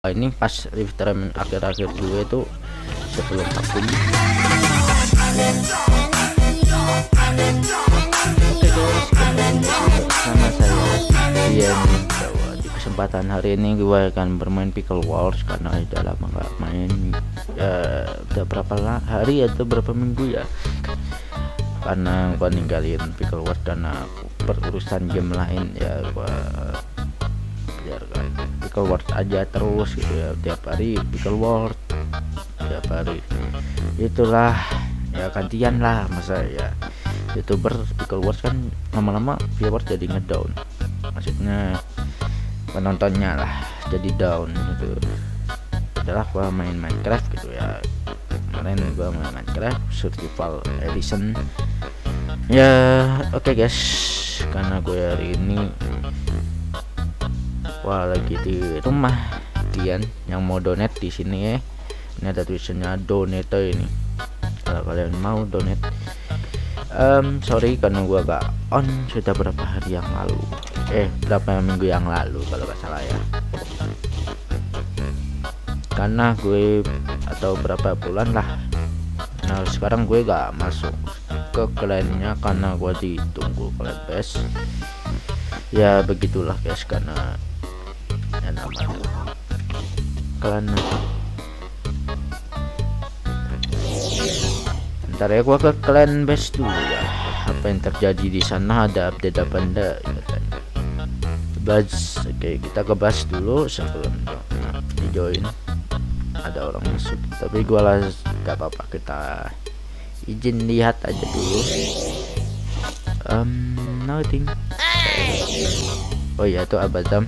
ini pas retirement akhir-akhir gue tuh sebelum vakum. Oke guys, nama saya Ian. Di kesempatan hari ini gue akan bermain Pickle Wars karena udah lama gak main, udah berapa hari atau berapa minggu ya, karena gue ninggalin Pickle Wars karena berurusan game lain ya. Gue biar Pickle Wars aja terus gitu ya, tiap hari Pickle Wars, tiap hari itulah ya, gantian lah. Masa ya youtuber Pickle Wars kan lama-lama viewers jadi ngedown, maksudnya penontonnya lah jadi down gitu. Adalah gua main Minecraft gitu ya, kemarin gua main Minecraft Survival Edition ya. Oke guys, karena gue hari ini lagi di rumah Dian yang mau donate di sini ya. Ini ada tulisannya donate ini, kalau kalian mau donate. Sorry karena gua gak on sudah berapa hari yang lalu, berapa minggu yang lalu kalau gak salah ya, karena gue atau berapa bulan lah. Nah sekarang gue gak masuk ke kliennya karena gue ditunggu klien best ya. Begitulah guys, karena ya namanya klien. Ntar ya gua ke clan base dulu ya, apa yang terjadi di sana, ada update apa enggak ya kan. Base, oke kita ke base dulu sebelum di join ada orang masuk, tapi gua lah gak apa-apa, kita izin lihat aja dulu. Nothing. Oh iya itu Abazam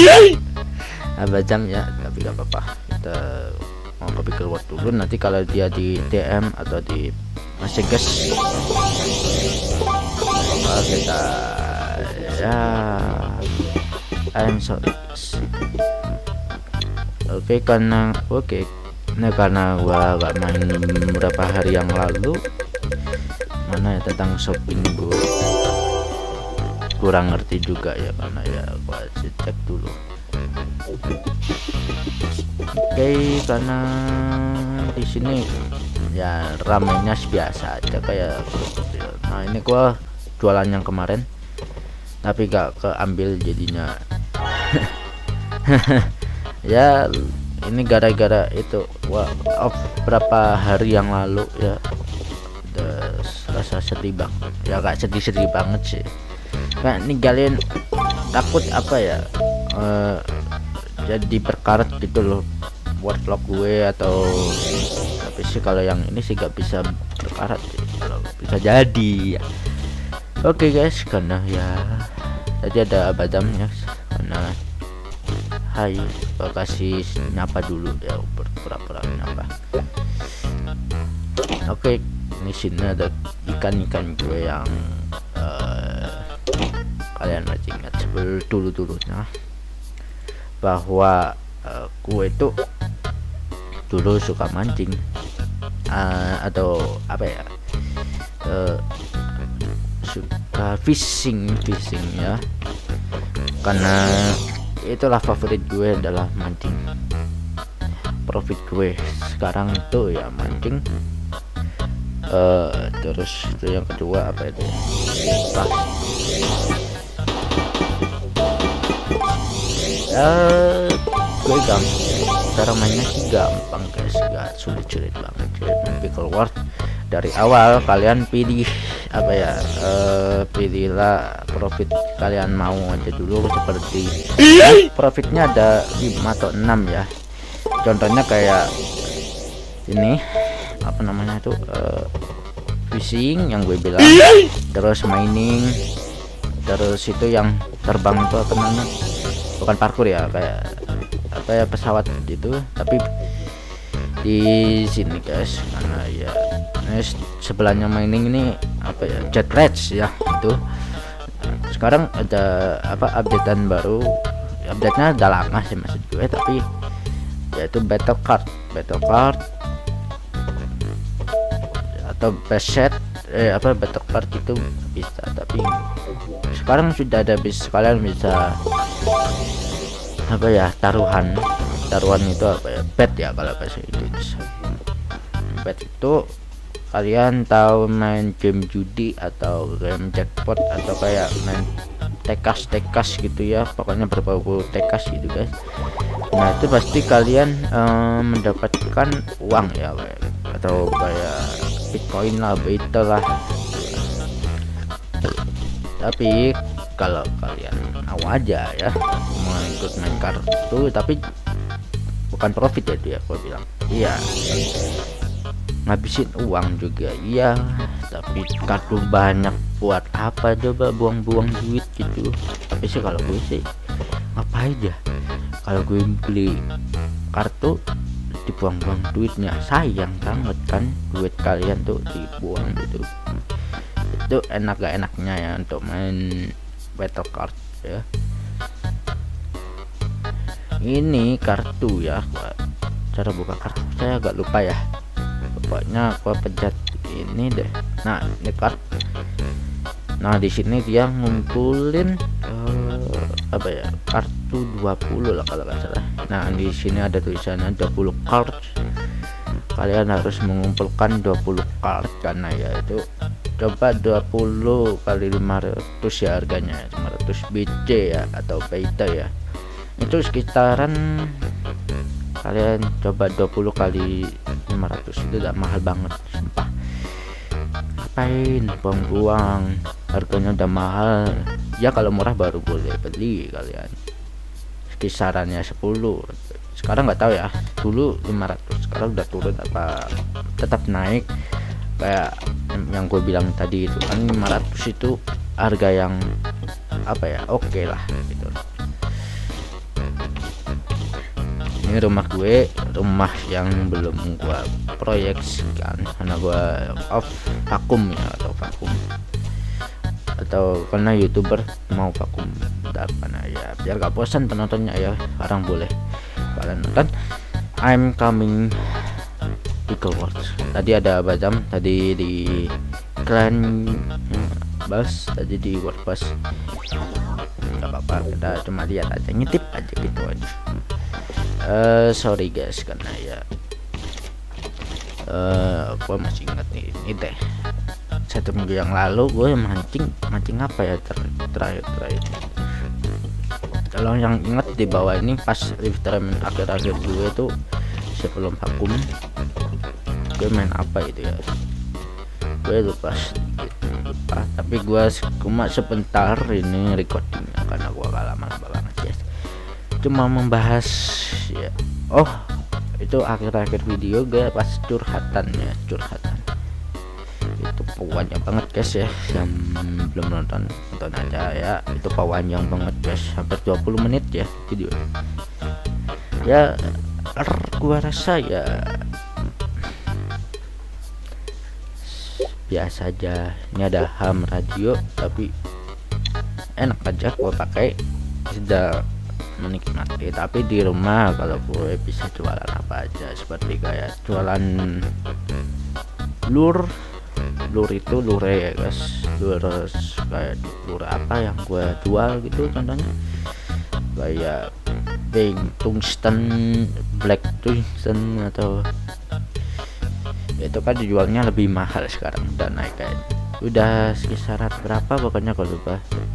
ya, tapi gak apa-apa, kita mau ke Pickle Wars dulu. Nanti kalau dia di DM atau di masih guys, kita ya I'm sorry. Karena karena gua gak main beberapa hari yang lalu, mana ya tentang shopping gua kurang ngerti juga ya, karena ya gua cek dulu. Karena di sini ya ramainya biasa aja kayak. Nah ini gua jualan yang kemarin tapi gak keambil jadinya. Ya ini gara-gara itu berapa hari yang lalu ya, udah rasa sedih banget ya, gak sedih banget sih, kayak ninggalin takut apa ya, jadi berkarat gitu loh wordlock gue, atau tapi sih kalau yang ini sih gak bisa berkarat sih, kalau bisa jadi ya. Oke guys, karena ya tadi ada Abadam ya, karena hai kasih nyapa dulu ya, pura-pura nyapa. Oke, ini sini ada ikan-ikan gue yang kalian masih ingat dulu-dulunya bahwa gue itu dulu suka mancing atau apa ya, suka fishing ya, karena itulah favorit gue adalah mancing. Profit gue sekarang tuh ya mancing, terus itu yang kedua apa itu gue cara mainnya sih gampang guys, gak sulit-sulit banget main Pickle Wars. Dari awal kalian pilih apa ya, pilihlah profit kalian mau aja dulu, seperti profitnya ada 5 atau 6 ya. Contohnya kayak ini apa namanya itu, fishing yang gue bilang, terus mining, terus itu yang terbang itu apa namanya, bukan parkour ya, kayak apa ya, pesawat gitu. Tapi di sini guys, karena ya sebelahnya mining ini apa ya, jet race ya itu. Sekarang ada apa, updatean baru, update-nya udah lama sih maksud gue, tapi yaitu battle card atau beset apa battle card itu bisa, tapi sekarang sudah ada, bisa kalian bisa apa ya, taruhan taruhan itu apa ya, bet ya kalau bahasa Indonesia. Bet itu kalian tahu main game judi atau game jackpot atau kayak main tekas gitu ya, pokoknya berbau tekas gitu guys. Nah itu pasti kalian mendapatkan uang ya kayak, atau kayak bitcoin lah, betel lah. Tapi kalau kalian mau aja ya mau ikut main kartu tapi bukan profit ya dia, aku bilang iya ngabisin uang juga iya, tapi kartu banyak buat apa coba, buang-buang duit gitu. Tapi sih kalau gue sih ngapain aja, kalau gue beli kartu dibuang-buang duitnya, sayang banget kan duit kalian tuh dibuang gitu. Itu enak gak enaknya ya untuk main battle card ya. Ini kartu ya, cara buka kartu saya agak lupa ya, pokoknya gua pencet ini deh. Nah ini kartu. Nah di sini dia ngumpulin apa ya, kartu 20 lah kalau nggak salah. Nah di sini ada tulisannya 20 cards, kalian harus mengumpulkan 20 card karena ya itu coba 20 kali 500 ya harganya, 500 BC ya atau beta ya, itu sekitaran kalian coba 20 kali 500 itu udah mahal banget sumpah. Ngapain buang-buang, harganya udah mahal ya, kalau murah baru boleh beli kalian, kisarannya 10. Sekarang nggak tahu ya, dulu 500 sekarang udah turun apa tetap naik. Kayak yang gue bilang tadi itu kan 500 itu harga yang apa ya, oke lah gitu. Ini rumah gue, rumah yang belum gue proyeksikan karena gue off vakum ya, atau vakum atau karena youtuber mau vakum bentar karena ya biar gak bosan penontonnya ya. Sekarang boleh kalian nonton I'm Coming Pickle Wars. Tadi ada Bazam tadi di clan Bas, tadi di WordPress nggak apa-apa, kita cuma lihat aja, ngintip aja gitu aja. Sorry guys karena ya gue masih ingat nih ini deh, 1 minggu yang lalu gue mancing apa ya terakhir kalau yang ingat di bawah ini pas retirement akhir-akhir gue tuh sebelum vakum gue main apa itu ya, gue lupa tapi gue cuma sebentar ini recordingnya karena gue gak lama-lama banget ya, cuma membahas ya. Oh itu akhir-akhir video gue pas curhatan itu panjang banget guys ya, yang belum nonton aja ya, itu panjang banget guys, hampir 20 menit ya video ya. Gua rasa ya biasa aja, ini ada ham radio tapi enak aja gua pakai, sudah menikmati. Tapi di rumah kalau gue bisa jualan apa aja, seperti kayak jualan lure itu lure ya guys, lure kayak lure apa yang gue jual gitu, contohnya kayak pink tungsten, black tungsten, atau itu kan dijualnya lebih mahal sekarang, udah naik kayak udah kisaran berapa pokoknya kalau lupa.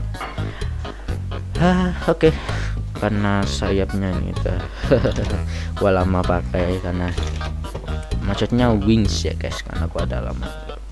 Oke. Karena sayapnya ini udah gua lama pakai, karena maksudnya wings ya guys, karena gua ada lama.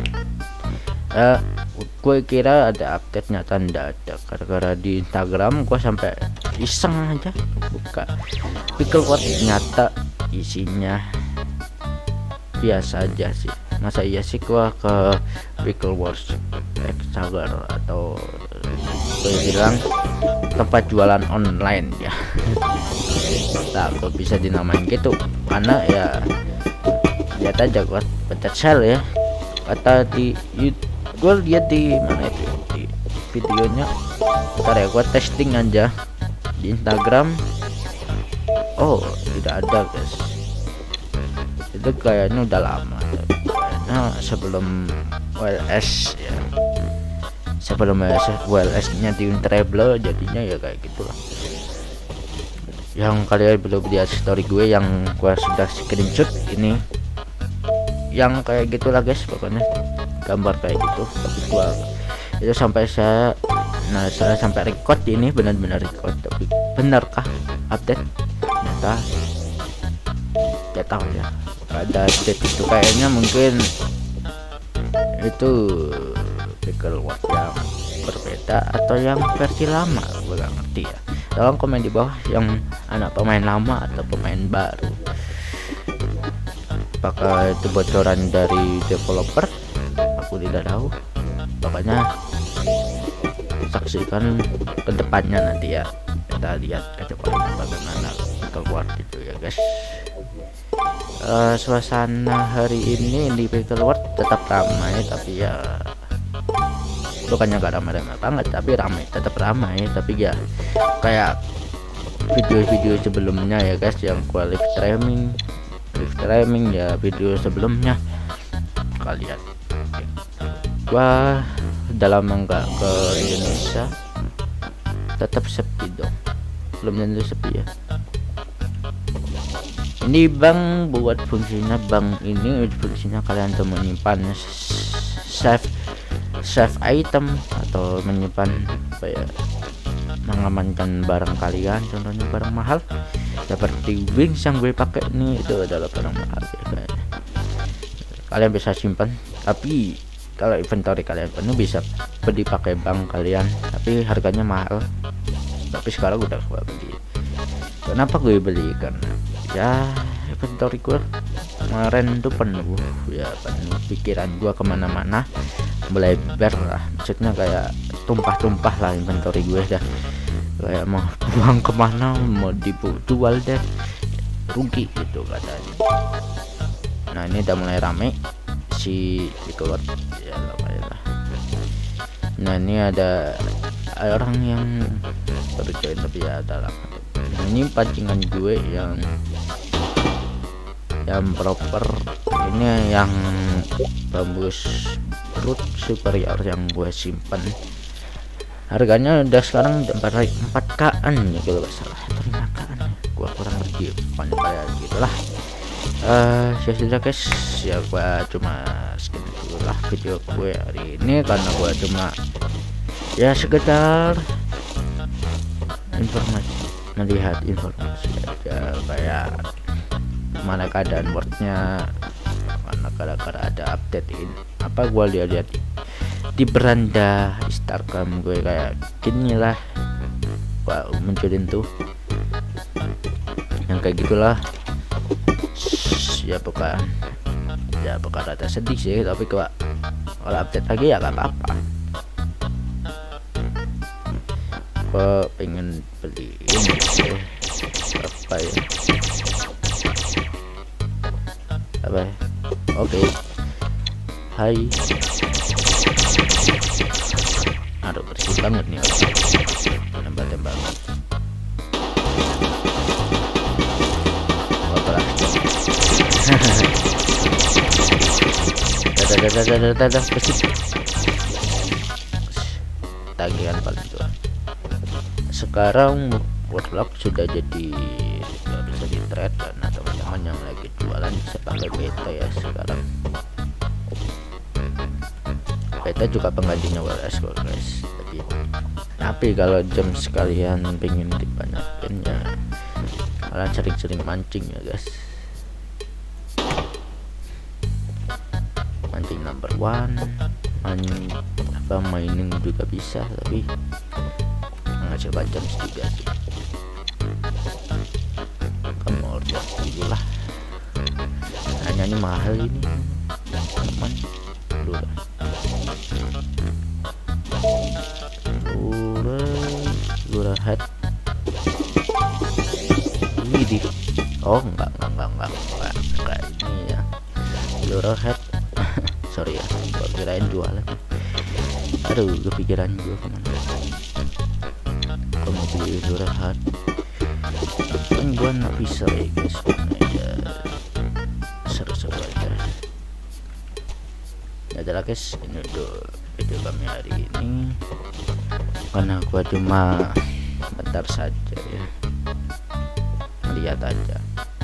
Gue kira ada update, nyata ndak ada, gara-gara di Instagram gua sampai iseng aja buka Pickle Wars, nyata isinya biasa aja sih. Masa iya sih gua ke Pickle Wars Exagar atau gue bilang tempat jualan online ya. Tak kok bisa dinamain gitu karena ya lihat aja gua pencet share ya, kata di gue lihat di mana itu di videonya. Ntar ya gua testing aja di Instagram, oh tidak ada guys, itu kayaknya udah lama, kayaknya sebelum WLS ya, sebelum WLS nya di Travel, jadinya ya kayak gitulah yang kalian belum lihat story gue yang gua sudah screenshot ini, yang kayak gitulah guys, pokoknya gambar kayak gitu. Tapi gua itu sampai saya sampai record ini, benar-benar record. Tapi benarkah update? Ternyata ya tahu ya, ada update itu kayaknya mungkin itu pickle word yang berbeda atau yang versi lama, gue gak ngerti ya. Tolong komen di bawah yang anak pemain lama atau pemain baru. Apakah itu bocoran dari developer? Aku tidak tahu. Pokoknya saksikan kedepannya nanti ya. Kita lihat kedepannya bagaimana keluar itu ya guys. Suasana hari ini di Pickle World tetap ramai, tapi ya bukannya gak ramai-ramai banget, tapi ramai, tetap ramai. Tapi ya kayak video-video sebelumnya ya guys, yang gua live streaming ya, video sebelumnya kalian. Gua dalam nggak ke Indonesia tetap sepi dong, belum tentu sepi ya. Ini bank buat fungsinya, bank ini fungsinya kalian tuh menyimpan save item atau menyimpan apa ya, mengamankan barang kalian, contohnya barang mahal seperti wings yang gue pakai ini, itu adalah barang mahal ya, kayaknya. Kalian bisa simpan, tapi kalau inventory kalian penuh bisa beli pakai bank kalian, tapi harganya mahal. Tapi sekarang udah gue beli. Kenapa gue beli? Karena ya inventory gue kemarin tuh penuh ya, penuh. Pikiran gue kemana-mana melebar lah, maksudnya kayak tumpah-tumpah lah inventory gue dah, kayak mau buang kemana, mau dijual deh, rugi gitu katanya. Nah ini udah mulai rame si keluar ya, lumayan lah. Nah ini ada orang yang baru join tapi ya ada lama. Ini pancingan gue yang proper, ini yang bambus root superior yang gue simpen. Harganya udah sekarang 4K-an ya kalau gak salah, 5K-an ya. Gua kurang ngerti pokoknya kayak gitulah. Ya sudah guys, ya gua cuma sekian dulu lah video gue hari ini, karena gua cuma ya sekedar informasi, melihat informasi aja, kayak mana keadaan wordnya, mana gara-gara ada update ini apa, gua lihat di beranda Instagram gue kayak gini lah, gua munculin tuh yang kayak gitulah. Ya bukan rada sedih sih, tapi kalau update lagi ya gak apa-apa. Gua pengen beli ini apa ya, apa ya? Oke. Hai. Aduh bersih banget nih tembak-tembak. Dadah bersih. Tagihan paling tua. Sekarang Warlock sudah jadi bisa di trade, karena teman-teman yang lagi jualan bisa pakai beta ya sekarang. Beta juga penggantinya WS kok guys. Tapi kalau jam sekalian pengen dibanyakin ya, kalian sering-sering mancing ya guys. Mancing number one, mining juga bisa, tapi menghasilkan jam juga sih. Kamu order dulu lah. Hanya ini mahal ini teman dulu lah. Lurah head. Widih. Oh enggak ini ya. Lurah head. Sorry ya, gua kirain jualan. Aduh, kepikiran gua kemana. Kamu beli lurah head. Kan gua nggak bisa ya guys. Ya, seru-seru aja. Ya adalah guys, ini udah video kami hari ini, karena gua cuma bentar saja ya. lihat aja.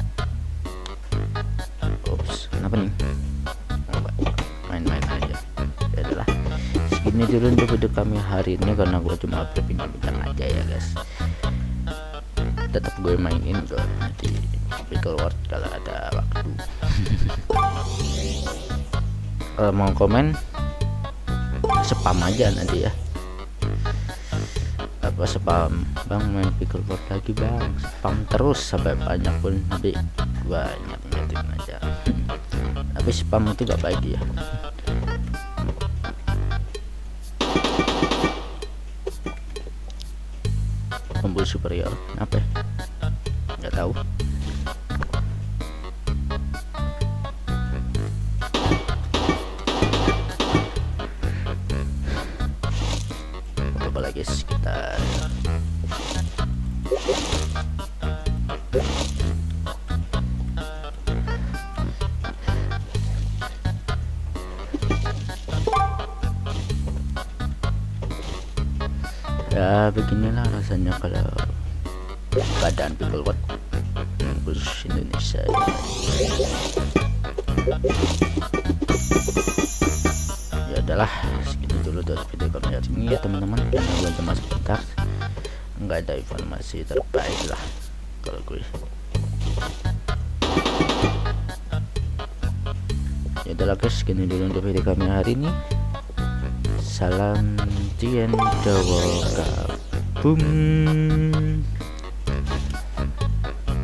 Ups, kenapa nih? Main-main aja. Ya adalah segini dulu untuk video kami hari ini, karena gue cuma berbincang aja ya guys. Tetap gue mainin kok di Pickle World kalau ada waktu. Kalau mau komen spam aja nanti ya. Apa spam, bang main Pickle World lagi bang, spam terus sampai banyak pun nanti gua nyatin aja. Tapi spam itu gak baik ya. Tombol superior apa ya? Nggak tahu. Coba lagi sekitar ya beginilah rasanya kalau keadaan Pickle World khusus Indonesia ya adalah segitu dulu dari video kami hari ini ya teman-teman, karena gue cuma sebentar, nggak ada informasi terbaik lah kalau gue. Ya adalah guys, segini dulu untuk video kami hari ini. Salam Tien Dawa Kabum.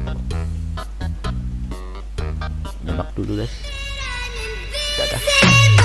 Nyimak dulu guys. Dadah.